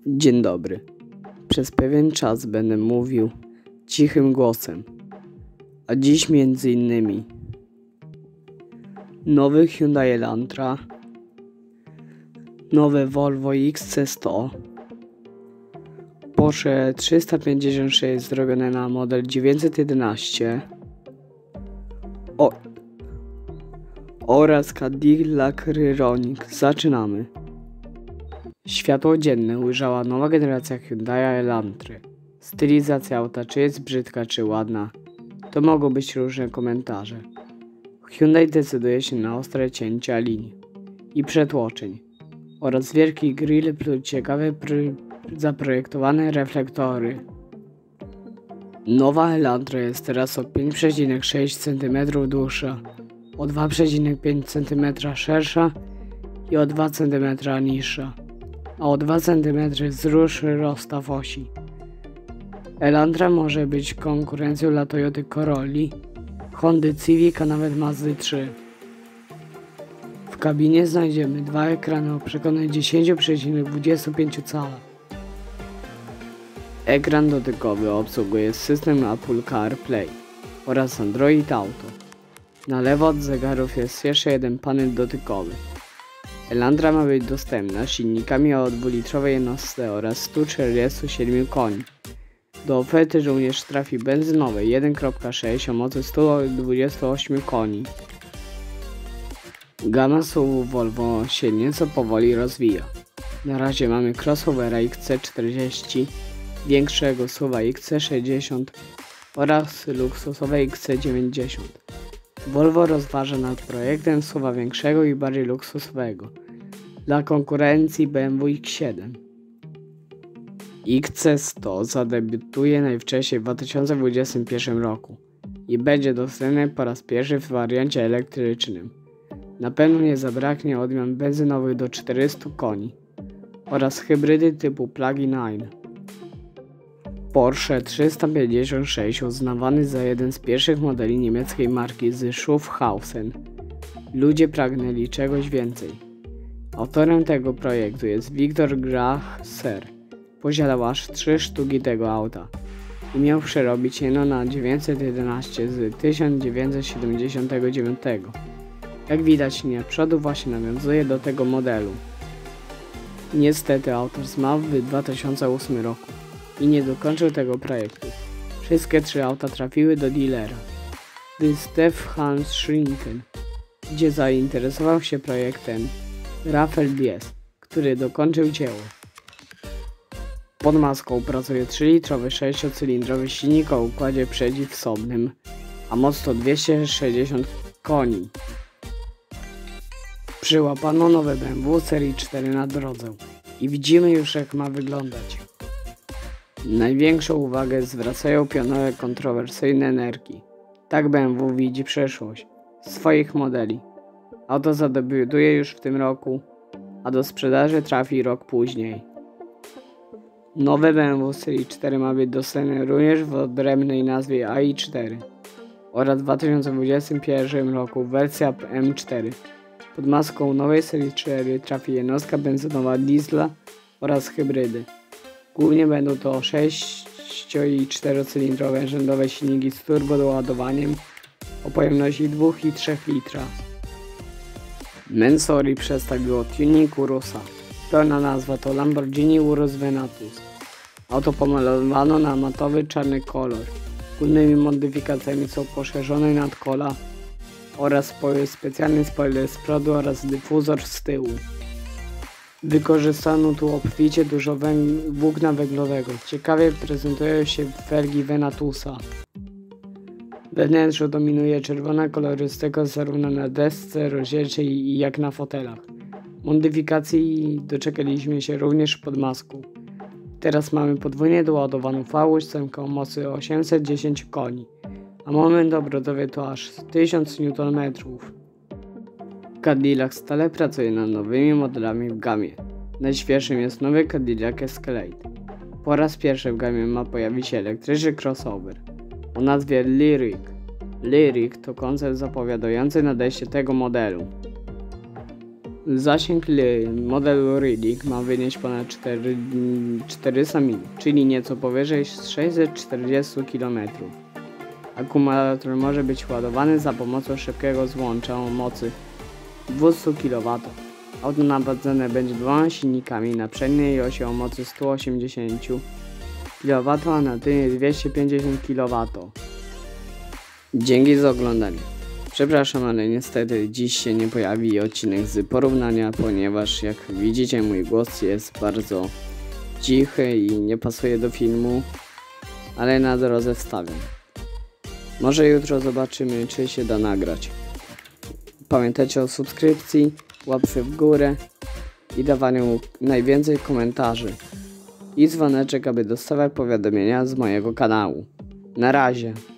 Dzień dobry. Przez pewien czas będę mówił cichym głosem, a dziś między innymi nowy Hyundai Elantra, nowe Volvo XC100, Porsche 356 zrobione na model 911 oraz Cadillac Ryronik. Zaczynamy. Światło dzienne ujrzała nowa generacja Hyundai Elantry. Stylizacja auta czy jest brzydka, czy ładna, to mogą być różne komentarze. Hyundai decyduje się na ostre cięcia linii i przetłoczeń oraz wielki grill plus ciekawe zaprojektowane reflektory. Nowa Elantra jest teraz o 5,6 cm dłuższa, o 2,5 cm szersza i o 2 cm niższa, a o 2 cm wzrósł rozstaw osi. Elantra może być konkurencją dla Toyoty Corolli, Hondy Civic, a nawet Mazdy 3. W kabinie znajdziemy dwa ekrany o przekątnej 10,25 cala. Ekran dotykowy obsługuje system Apple CarPlay oraz Android Auto. Na lewo od zegarów jest jeszcze jeden panel dotykowy. Elantra ma być dostępna silnikami o 2-litrowej jednostce oraz 147 koni. Do oferty również trafi benzynowe 1.6 o mocy 128 koni. Gama SUV Volvo się nieco powoli rozwija. Na razie mamy crossovera XC40, większego SUVa XC60 oraz luksusowe XC90. Volvo rozważa nad projektem SUVa większego i bardziej luksusowego dla konkurencji BMW X7. XC100 zadebiutuje najwcześniej w 2021 roku i będzie dostępny po raz pierwszy w wariancie elektrycznym. Na pewno nie zabraknie odmian benzynowych do 400 koni oraz hybrydy typu plug-in hybrid. Porsche 356 uznawany za jeden z pierwszych modeli niemieckiej marki z Schaffhausen. Ludzie pragnęli czegoś więcej. Autorem tego projektu jest Viktor Grachser. Posiadał aż 3 sztuki tego auta i miał przerobić je na 911 z 1979. Jak widać, linia przodu właśnie nawiązuje do tego modelu. Niestety autor zmarł w 2008 roku i nie dokończył tego projektu. Wszystkie 3 auta trafiły do dealera w Stefan Schrinken, gdzie zainteresował się projektem Rafael Diez, który dokończył dzieło. Pod maską pracuje 3-litrowy 6-cylindrowy silnik o układzie przeciwwsobnym, a moc to 260 koni. Przyłapano nowe BMW serii 4 na drodze i widzimy już, jak ma wyglądać. Największą uwagę zwracają pionowe kontrowersyjne nerki. Tak BMW widzi przyszłość swoich modeli. Auto zadebiutuje już w tym roku, a do sprzedaży trafi rok później. Nowe BMW serii 4 ma być dostępne również w odrębnej nazwie AI4 oraz w 2021 roku wersja M4. Pod maską nowej serii 4 trafi jednostka benzynowa diesla oraz hybrydy. Głównie będą to 6- i 4-cylindrowe rzędowe silniki z turbodoładowaniem o pojemności 2 i 3 litra. Mansory przedstawiło tuning Urusa. Pełna nazwa to Lamborghini Urus Venatus. Auto pomalowano na matowy czarny kolor. Głównymi modyfikacjami są poszerzone nadkola oraz specjalny spoiler z przodu oraz dyfuzor z tyłu. Wykorzystano tu obficie dużo włókna węglowego. Ciekawie prezentują się felgi Venatusa. We wnętrzu dominuje czerwona kolorystyka zarówno na desce rozdzielczej jak na fotelach. Modyfikacji doczekaliśmy się również pod maską. Teraz mamy podwójnie doładowaną V8 o mocy 810 koni, a moment obrotowy to aż 1000 Nm. Cadillac stale pracuje nad nowymi modelami w gamie. Najświeższym jest nowy Cadillac Escalade. Po raz pierwszy w gamie ma pojawić się elektryczny crossover o nazwie Lyriq. Lyriq to koncept zapowiadający nadejście tego modelu. Zasięg modelu Riddick ma wynieść ponad 400 mil, czyli nieco powyżej 640 km. Akumulator może być ładowany za pomocą szybkiego złącza o mocy 200 kW. Auto napędzane będzie dwoma silnikami na przedniej osi o mocy 180 kW, a na tylnej 250 kW. Dzięki za oglądanie. Przepraszam, ale niestety dziś się nie pojawi odcinek z porównania, ponieważ jak widzicie mój głos jest bardzo cichy i nie pasuje do filmu, ale na drodze wstawiam. Może jutro zobaczymy, czy się da nagrać. Pamiętajcie o subskrypcji, łapce w górę i dawaniu najwięcej komentarzy i dzwoneczek, aby dostawać powiadomienia z mojego kanału. Na razie.